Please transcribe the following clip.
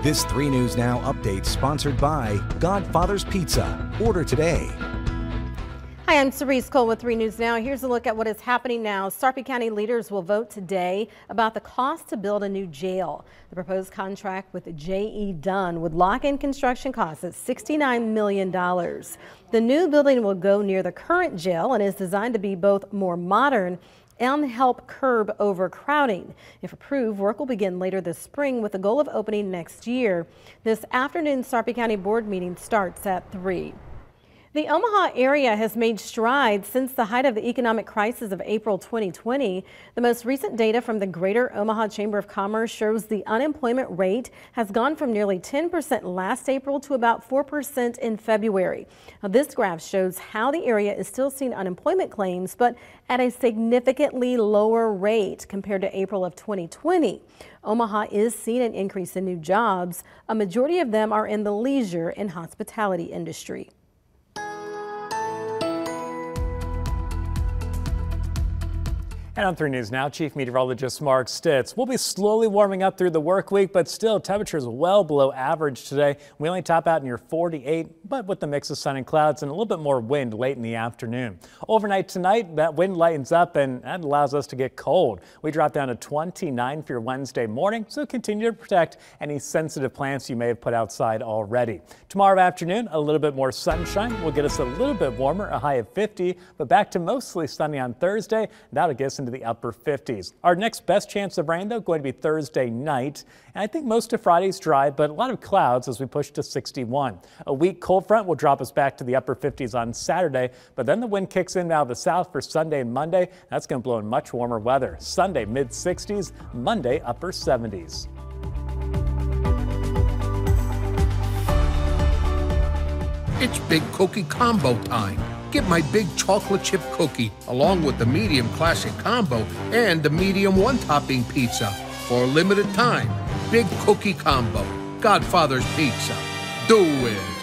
This 3 News Now update sponsored by Godfather's Pizza. Order today. Hi, I'm Cerise Cole with 3 News Now. Here's a look at what is happening now. Sarpy County leaders will vote today about the cost to build a new jail. The proposed contract with J.E. Dunn would lock in construction costs at $69 million. The new building will go near the current jail and is designed to be both more modern and help curb overcrowding. If approved, work will begin later this spring with the goal of opening next year. This afternoon, Sarpy County Board meeting starts at 3. The Omaha area has made strides since the height of the economic crisis of April 2020. The most recent data from the Greater Omaha Chamber of Commerce shows the unemployment rate has gone from nearly 10% last April to about 4% in February. Now, this graph shows how the area is still seeing unemployment claims, but at a significantly lower rate compared to April of 2020. Omaha is seeing an increase in new jobs. A majority of them are in the leisure and hospitality industry. And on 3 News Now, Chief Meteorologist Mark Stitz. We'll be slowly warming up through the work week, but still temperatures well below average today. We only top out near 48, but with the mix of sun and clouds and a little bit more wind late in the afternoon. Overnight tonight, that wind lightens up and that allows us to get cold. We drop down to 29 for your Wednesday morning, so continue to protect any sensitive plants you may have put outside already. Tomorrow afternoon, a little bit more sunshine will get us a little bit warmer, a high of 50, but back to mostly sunny on Thursday. That'll get us into the upper 50s. Our next best chance of rain, though, going to be Thursday night. And I think most of Friday's dry, but a lot of clouds as we push to 61. A weak cold front will drop us back to the upper 50s on Saturday, but then the wind kicks in out of the south for Sunday and Monday. That's going to blow in much warmer weather. Sunday, mid 60s, Monday, upper 70s. It's Big Cookie Combo time. Get my big chocolate chip cookie along with the medium classic combo and the medium one-topping pizza for a limited time. Big Cookie Combo. Godfather's Pizza. Do it.